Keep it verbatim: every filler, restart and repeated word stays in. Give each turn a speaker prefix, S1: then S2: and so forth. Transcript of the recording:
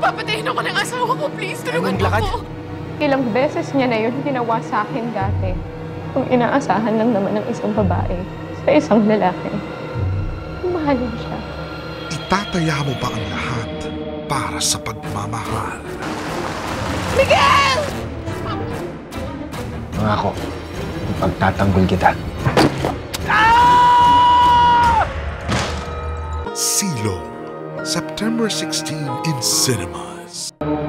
S1: Papatayin ako ng asawa ko. Please, tulungan mo ako.
S2: Ilang beses niya na yun ginawa sa akin dati. Kung inaasahan lang naman ng isang babae sa isang lalaki, mahalin siya.
S3: Itataya mo ba ang lahat para sa pagmamahal?
S1: Miguel!
S4: Pangako, pagtatanggol kita.
S3: Silong, September sixteenth in cinemas.